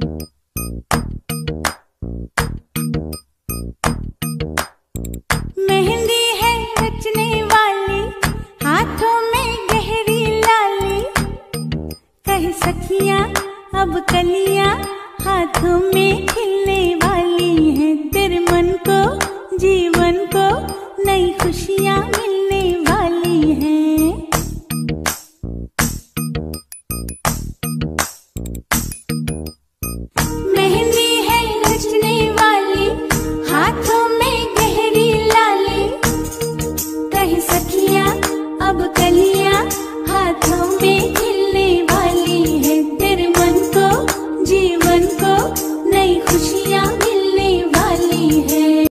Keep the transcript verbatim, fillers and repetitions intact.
मेहंदी है रचने वाली, हाथों में गहरी लाली, कह सखियां अब कलियां हाथों में खिलने